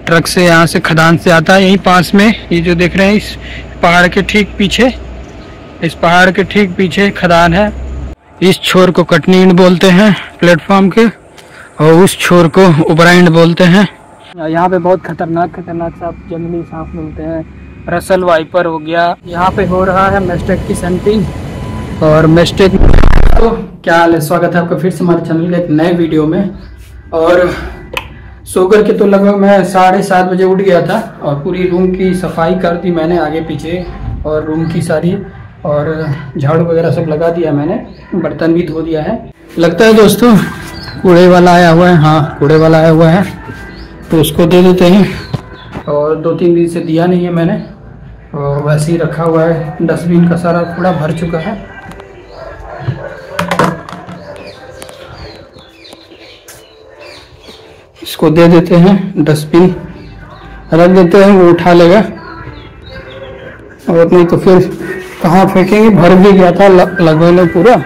Truck से यहाँ से खदान से आता है। यहीं पास में ये जो देख रहे हैं इस पहाड़ के ठीक पीछे, इस पहाड़ के ठीक पीछे खदान है। इस छोर को कटनी इंड बोलते हैं प्लेटफॉर्म के, और उस छोर को उबरा इंड बोलते हैं। यहाँ पे बहुत खतरनाक खतरनाक सांप, जंगली सांप मिलते हैं। रसल वाइपर हो गया। यहाँ पे हो रहा है मेस्टेक की सैंपिंग और मेस्टेक। तो क्या हाल है, स्वागत है आपका फिर से हमारे चैनल के एक नए वीडियो में। और सो कर के तो लगभग मैं 7:30 बजे उठ गया था और पूरी रूम की सफाई कर दी मैंने आगे पीछे, और रूम की सारी और झाड़ू वगैरह सब लगा दिया मैंने, बर्तन भी धो दिया है। लगता है दोस्तों कूड़े वाला आया हुआ है। हाँ, कूड़े वाला आया हुआ है तो उसको दे देते हैं। और 2-3 दिन से दिया नहीं है मैंने, और वैसे ही रखा हुआ है। डस्टबिन का सारा कूड़ा भर चुका है। इसको दे देते हैं, डस्टबिन रख देते हैं, वो उठा लेगा। और नहीं तो फिर कहाँ फेंकेंगे, भर भी गया था लगभग पूरा।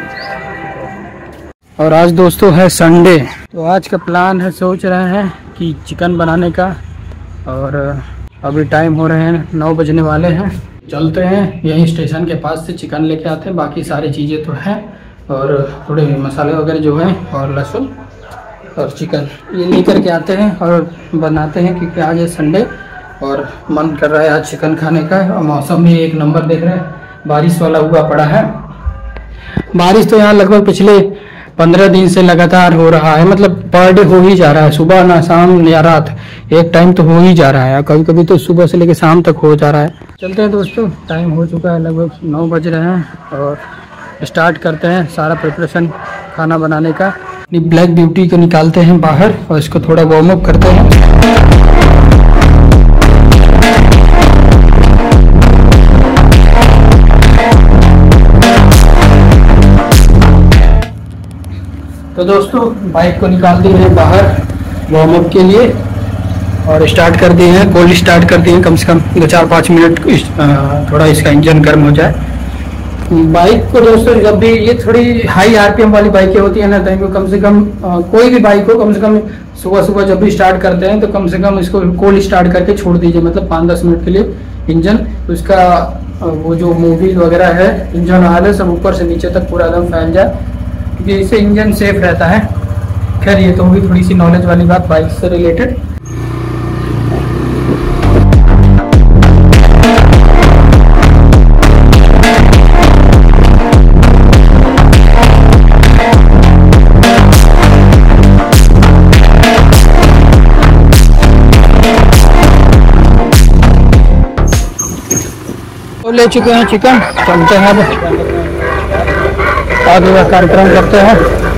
और आज दोस्तों है संडे, तो आज का प्लान है, सोच रहे हैं कि चिकन बनाने का। और अभी टाइम हो रहे हैं 9 बजने वाले हैं। चलते हैं यहीं स्टेशन के पास से चिकन लेके आते हैं। बाकी सारी चीज़ें तो हैं, और थोड़े मसाले वगैरह जो हैं, और लहसुन और चिकन ये लेकर के आते हैं और बनाते हैं, क्योंकि आज है संडे और मन कर रहा है आज चिकन खाने का। और मौसम भी एक नंबर देख रहे हैं, बारिश वाला हुआ पड़ा है। बारिश तो यहाँ लगभग पिछले 15 दिन से लगातार हो रहा है, मतलब पर डे हो ही जा रहा है। सुबह ना शाम या रात एक टाइम तो हो ही जा रहा है, कभी कभी तो सुबह से लेकर शाम तक हो जा रहा है। चलते हैं दोस्तों, टाइम हो चुका है, लगभग 9 बज रहे हैं और स्टार्ट करते हैं सारा प्रिपरेशन खाना बनाने का। ब्लैक ब्यूटी को निकालते हैं बाहर और इसको थोड़ा वार्म अप करते हैं। तो दोस्तों बाइक को निकाल दिए हैं बाहर वार्म अप के लिए और स्टार्ट कर दिए हैं, कोल्ड स्टार्ट कर दिए हैं। कम से कम 2-4-5 मिनट थोड़ा इसका इंजन गर्म हो जाए। बाइक को दोस्तों जब भी ये थोड़ी हाई आरपीएम वाली बाइकें होती है ना, तो इनको कम से कम कोई भी बाइक को कम से कम सुबह सुबह जब भी स्टार्ट करते हैं तो कम से कम इसको कोल्ड स्टार्ट करके छोड़ दीजिए, मतलब 5-10 मिनट के लिए इंजन। तो इसका वो जो मोबिल वगैरह है, इंजन ऑयल है, सब ऊपर से नीचे तक पूरा एकदम फैल जाए, क्योंकि इससे इंजन सेफ रहता है। खैर ये तो होगी थोड़ी सी नॉलेज वाली बात बाइक से रिलेटेड। तो ले चुके हैं चिकन, चलते हैं अब आगे का कार्यक्रम करते हैं।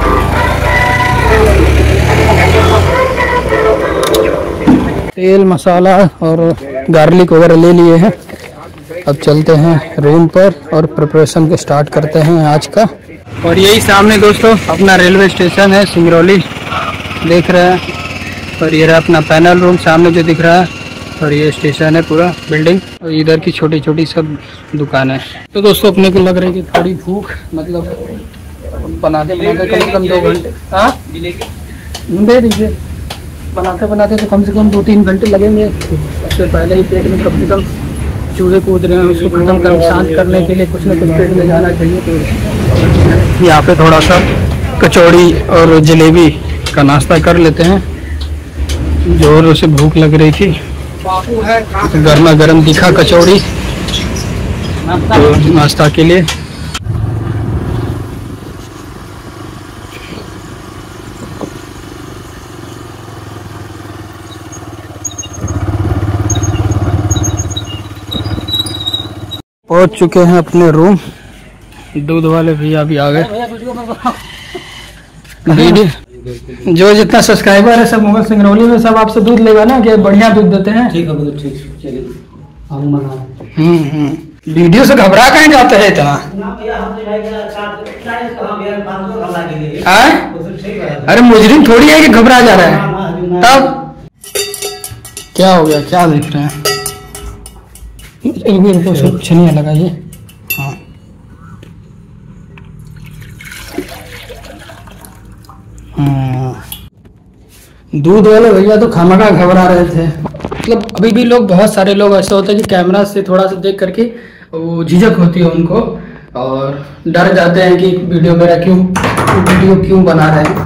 तेल मसाला और गार्लिक वगैरह ले लिए हैं। अब चलते हैं रूम पर और प्रिपरेशन को स्टार्ट करते हैं आज का। और यही सामने दोस्तों अपना रेलवे स्टेशन है, सिंगरौली देख रहे हैं। और ये रहा अपना पैनल रूम सामने जो दिख रहा है, और ये स्टेशन है पूरा बिल्डिंग, और इधर की छोटी छोटी सब दुकानें। तो दोस्तों अपने को लग रहा है कि थोड़ी भूख, मतलब बनाते बनाते कम से कम 2 घंटे, हाँ दे दीजिए, बनाते बनाते तो कम से कम 2-3 घंटे लगेंगे। उससे पहले ही पेट में कम से कम चूहे कूद रहे हैं, उसको खत्म कर शांत करने के लिए कुछ ना कुछ पेट में जाना चाहिए। तो यहाँ पे थोड़ा सा कचौड़ी और जलेबी का नाश्ता कर लेते हैं, जोरों से भूख लग रही थी। गर्मा गर्म दिखा कचौड़ी तो नाश्ता के लिए। पहुंच चुके हैं अपने रूम। दूध वाले भैया भी आ गए। जो जितना सब्सक्राइबर है सब मोबाइल सिंगरौली में सब आपसे दूध लेगा ना, कि बढ़िया दूध देते हैं। ठीक है, ठीक चलिए। वीडियो से घबरा कहीं जाते हैं इतना? अरे मुजरिम थोड़ी है कि घबरा जा रहा है। तब क्या हो गया, क्या देख रहे हैं? इनको छनिया लगाइए। हाँ दूध वाले भैया तो खामखा घबरा रहे थे। मतलब अभी भी लोग, बहुत सारे लोग ऐसे होते हैं कि कैमरा से थोड़ा सा देख करके वो झिझक होती है उनको और डर जाते हैं कि वीडियो क्यों बना रहे हैं।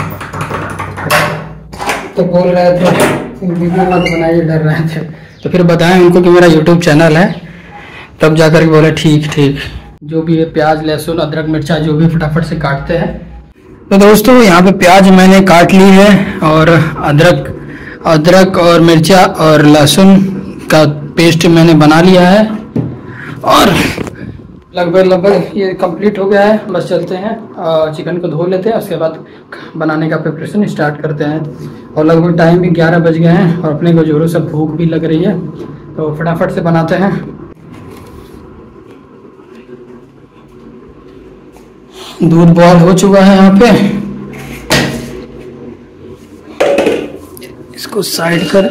तो बोल रहे थे वीडियो मत बनाइए, डर रहे थे। तो फिर बताएं उनको कि मेरा यूट्यूब चैनल है, तब जाकर के बोले ठीक। जो भी है प्याज लहसुन अदरक मिर्चा जो भी फटाफट से काटते हैं। तो दोस्तों यहाँ पे प्याज मैंने काट ली है और अदरक और मिर्चा और लहसुन का पेस्ट मैंने बना लिया है और लगभग ये कंप्लीट हो गया है। बस चलते हैं चिकन को धो लेते हैं, उसके बाद बनाने का प्रिपरेशन स्टार्ट करते हैं। और लगभग टाइम भी 11 बज गए हैं और अपने को जोरों से भूख भी लग रही है, तो फटाफट से बनाते हैं। दूध बॉयल हो चुका है यहाँ पे, इसको साइड कर।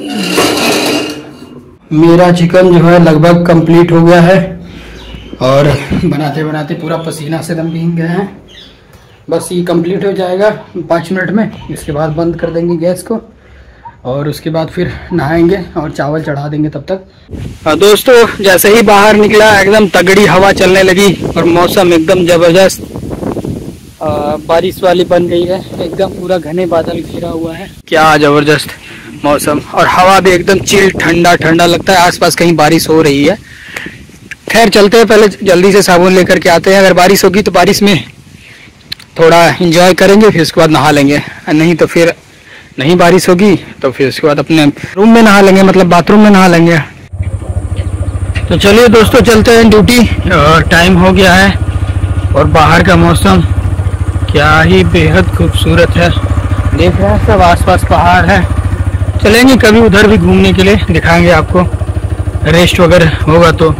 मेरा चिकन जो है लगभग कंप्लीट हो गया है और बनाते बनाते पूरा पसीना से दम भीग गए हैं। बस ये कंप्लीट हो जाएगा 5 मिनट में, इसके बाद बंद कर देंगे गैस को और उसके बाद फिर नहाएंगे और चावल चढ़ा देंगे तब तक। दोस्तों जैसे ही बाहर निकला एकदम तगड़ी हवा चलने लगी और मौसम एकदम ज़बरदस्त बारिश वाली बन गई है। एकदम पूरा घने बादल घिरा हुआ है, क्या ज़बरदस्त मौसम और हवा भी एकदम चिल ठंडा लगता है। आसपास कहीं बारिश हो रही है। खैर चलते हैं, पहले जल्दी से साबुन लेकर के आते हैं। अगर बारिश होगी तो बारिश में थोड़ा एंजॉय करेंगे, फिर उसके बाद नहा लेंगे। नहीं तो फिर नहीं बारिश होगी तो फिर उसके बाद अपने रूम में नहा लेंगे, मतलब बाथरूम में नहा लेंगे। तो चलिए दोस्तों चलते हैं ड्यूटी और टाइम हो गया है और बाहर का मौसम क्या ही बेहद खूबसूरत है। देख रहे हैं सब आसपास पहाड़ है। चलेंगे कभी उधर भी घूमने के लिए, दिखाएंगे आपको, रेस्ट वगैरह होगा तो।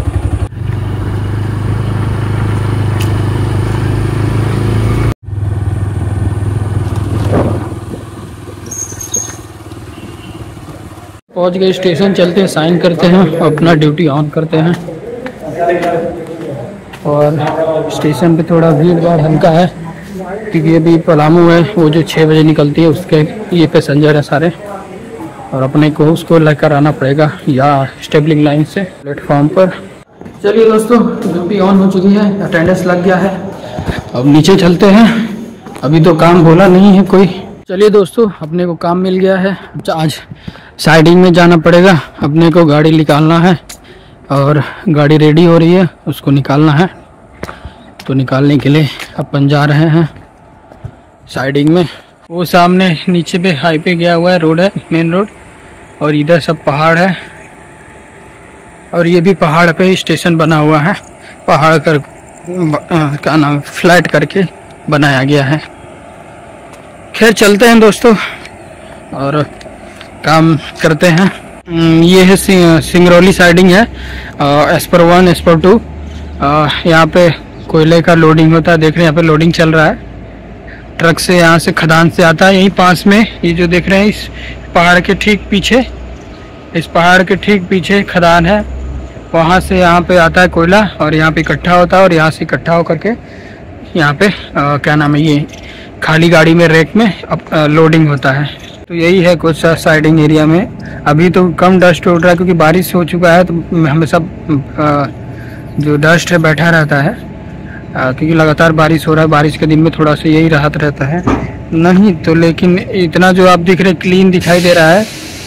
पहुंच गए स्टेशन, चलते हैं साइन करते हैं, अपना ड्यूटी ऑन करते हैं। और स्टेशन पे थोड़ा भीड़ भाड़ हल्का है क्योंकि अभी पलामू है, वो जो 6 बजे निकलती है उसके ये पैसेंजर है सारे और अपने को उसको लेकर आना पड़ेगा या स्टेबलिंग लाइन से प्लेटफॉर्म पर। चलिए दोस्तों ड्यूटी ऑन हो चुकी है, अटेंडेंस लग गया है। अब नीचे चलते हैं, अभी तो काम बोला नहीं है कोई। चलिए दोस्तों अपने को काम मिल गया है। आज साइडिंग में जाना पड़ेगा, अपने को गाड़ी निकालना है और गाड़ी रेडी हो रही है, उसको निकालना है। तो निकालने के लिए अपन जा रहे हैं साइडिंग में। वो सामने नीचे पे हाईवे गया हुआ है, रोड है, मेन रोड, और इधर सब पहाड़ है और ये भी पहाड़ पे स्टेशन बना हुआ है। पहाड़ कर क्या नाम फ्लैट करके बनाया गया है। खैर चलते हैं दोस्तों और काम करते हैं। ये है सिंगरौली साइडिंग है, एस्पर 1 एस्पर 2। यहाँ पे कोयले का लोडिंग होता है, देख रहे हैं यहाँ पे लोडिंग चल रहा है। ट्रक से यहाँ से खदान से आता है, यहीं पास में ये जो देख रहे हैं इस पहाड़ के ठीक पीछे, इस पहाड़ के ठीक पीछे खदान है। वहाँ से यहाँ पे आता है कोयला और यहाँ पे इकट्ठा होता है और यहाँ से इकट्ठा होकर के यहाँ पे क्या नाम है, ये खाली गाड़ी में रैक में लोडिंग होता है। तो यही है कुछ साइडिंग एरिया में। अभी तो कम डस्ट उड़ रहा है क्योंकि बारिश हो चुका है, तो हमेशा जो डस्ट है बैठा रहता है क्योंकि लगातार बारिश हो रहा है। बारिश के दिन में थोड़ा सा यही राहत रहता है, नहीं तो लेकिन इतना जो आप दिख रहे क्लीन दिखाई दे रहा है,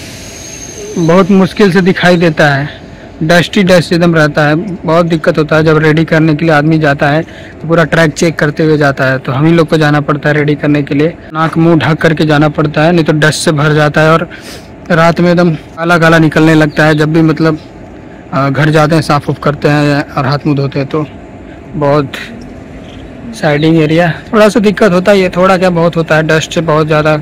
बहुत मुश्किल से दिखाई देता है। डस्ट ही डस्ट एकदम रहता है, बहुत दिक्कत होता है। जब रेडी करने के लिए आदमी जाता है तो पूरा ट्रैक चेक करते हुए जाता है, तो हम ही लोग को जाना पड़ता है रेडी करने के लिए। नाक मुंह ढक करके जाना पड़ता है, नहीं तो डस्ट से भर जाता है और रात में एकदम काला काला निकलने लगता है। जब भी मतलब घर जाते हैं साफ उफ करते हैं और हाथ मुँह धोते हैं तो बहुत साइडिंग एरिया थोड़ा सा दिक्कत होता है। ये थोड़ा क्या बहुत होता है, डस्ट से बहुत ज़्यादा।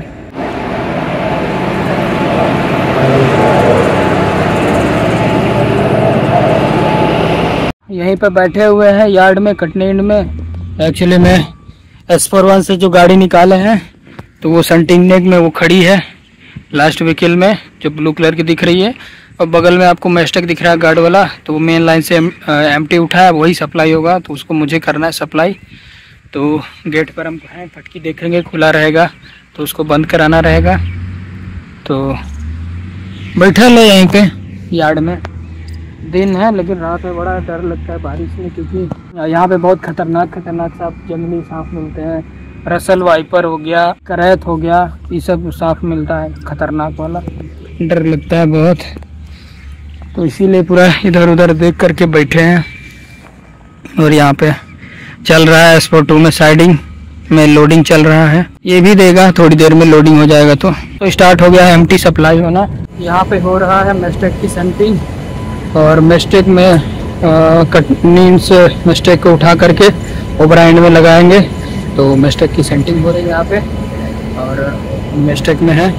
यहीं पर बैठे हुए हैं यार्ड में, कटनी एंड में। एक्चुअली मैं एस्पर 1 से जो गाड़ी निकाले हैं तो वो सनटिंग नेक में वो खड़ी है लास्ट व्हीकल में, जो ब्लू कलर की दिख रही है। और बगल में आपको मैस्टेक दिख रहा है गार्ड वाला, तो वो मेन लाइन से एम्प्टी उठा है, वही सप्लाई होगा, तो उसको मुझे करना है सप्लाई। तो गेट पर हम हैं, फटकी देखेंगे खुला रहेगा तो उसको बंद कराना रहेगा। तो बैठल है यहीं पे यार्ड में। दिन है लेकिन रात में बड़ा डर लगता है बारिश में, क्योंकि यहाँ पे बहुत खतरनाक सांप, जंगली सांप मिलते हैं। रसल वाइपर हो गया, करैत हो गया, ये सब सांप मिलता है खतरनाक वाला। डर लगता है बहुत, तो इसीलिए पूरा इधर उधर देख करके बैठे हैं। और यहाँ पे चल रहा है स्पोर्ट 2 में साइडिंग में लोडिंग चल रहा है। ये भी देगा थोड़ी देर में, लोडिंग हो जाएगा तो स्टार्ट हो गया है एम्प्टी सप्लाई होना। यहाँ पे हो रहा है मेस्टेक की सेंटिंग, और मेस्टेक में नीम से मेस्टेक को उठा करके ओवर एंड में लगाएंगे। तो मेस्टेक की सेंटिंग हो रही है यहाँ पे, और मेस्टेक में है।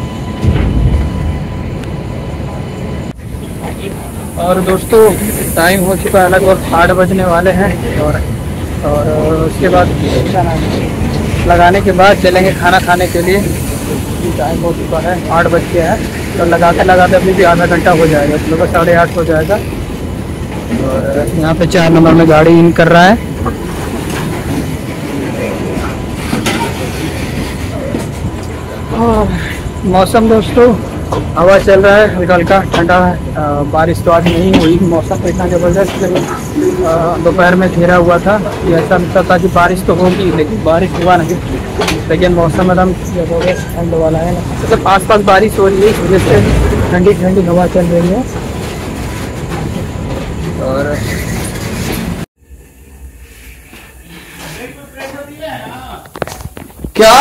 और दोस्तों टाइम हो चुका है लगभग 8 बजने वाले हैं, और उसके बाद लगाने के बाद चलेंगे खाना खाने के लिए। टाइम हो चुका है 8 बज के है, तो लगाते लगाते अभी भी आधा घंटा हो जाएगा, लगभग 8:30 हो जाएगा। और यहाँ पे 4 नंबर में गाड़ी इन कर रहा है। मौसम दोस्तों हवा चल रहा है, हल्का हल्का ठंडा है। बारिश तो आज नहीं हुई, मौसम इतना ज़बरदस्त दोपहर में घेरा हुआ था। ऐसा लगता था कि बारिश तो होगी, लेकिन बारिश हुआ नहीं। लेकिन मौसम एकदम ज़बरदस्त ठंड वाला है, मतलब आस पास बारिश हो रही है, इस वजह से ठंडी ठंडी हवा चल रही है। और क्या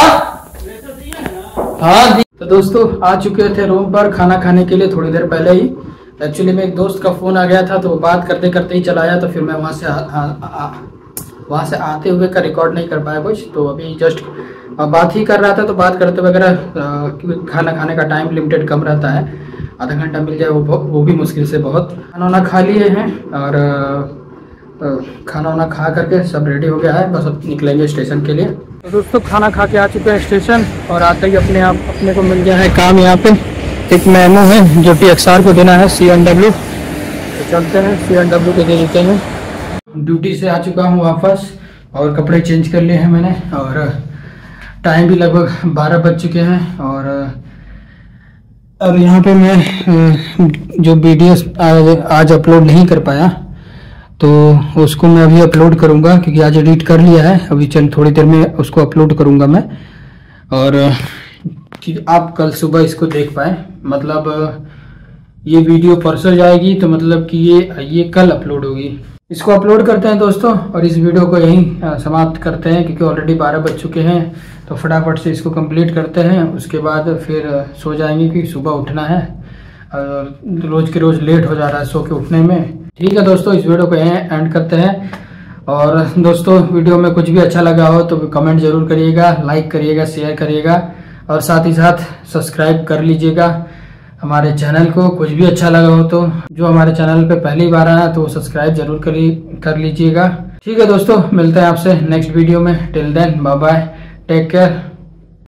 हाँ तो दोस्तों आ चुके थे रूम पर खाना खाने के लिए थोड़ी देर पहले ही। एक्चुअली में एक दोस्त का फ़ोन आ गया था, तो बात करते करते ही चलाया, तो फिर मैं वहाँ से आते हुए का रिकॉर्ड नहीं कर पाया कुछ। तो अभी जस्ट बात ही कर रहा था, तो बात करते वगैरह, खाना खाने का टाइम लिमिटेड कम रहता है, आधा घंटा मिल जाए वो भी मुश्किल से बहुत। खाना वाना खा लिए हैं, और खाना वाना खा करके सब रेडी हो गया है, बस अब निकलेंगे स्टेशन के लिए। तो दोस्तों खाना खा के आ चुके हैं स्टेशन, और आते ही अपने को मिल गया है काम। यहाँ पे एक मेमो है जो कि XR को देना है, CNW। तो चलते हैं CNW को दे देते हैं। ड्यूटी से आ चुका हूँ वापस, और कपड़े चेंज कर लिए हैं मैंने, और टाइम भी लगभग 12 बज चुके हैं। और अब यहाँ पे मैं जो वीडियोस आज अपलोड नहीं कर पाया, तो उसको मैं अभी अपलोड करूँगा, क्योंकि आज एडिट कर लिया है। अभी थोड़ी देर में उसको अपलोड करूँगा मैं, और कि आप कल सुबह इसको देख पाए। मतलब ये वीडियो परसों जाएगी, तो मतलब कि ये कल अपलोड होगी। इसको अपलोड करते हैं दोस्तों, और इस वीडियो को यहीं समाप्त करते हैं, क्योंकि ऑलरेडी 12 बज चुके हैं। तो फटाफट से इसको कंप्लीट करते हैं, उसके बाद फिर सो जाएंगे, क्योंकि सुबह उठना है। रोज़ के रोज़ लेट हो जा रहा है सो के उठने में। ठीक है दोस्तों, इस वीडियो को यहीं एंड करते हैं। और दोस्तों वीडियो में कुछ भी अच्छा लगा हो तो कमेंट जरूर करिएगा, लाइक करिएगा, शेयर करिएगा, और साथ ही साथ सब्सक्राइब कर लीजिएगा हमारे चैनल को। कुछ भी अच्छा लगा हो तो, जो हमारे चैनल पे पहली बार आया तो सब्सक्राइब जरूर कर लीजिएगा। ठीक है दोस्तों, मिलते हैं आपसे नेक्स्ट वीडियो में। Till then bye bye, take care.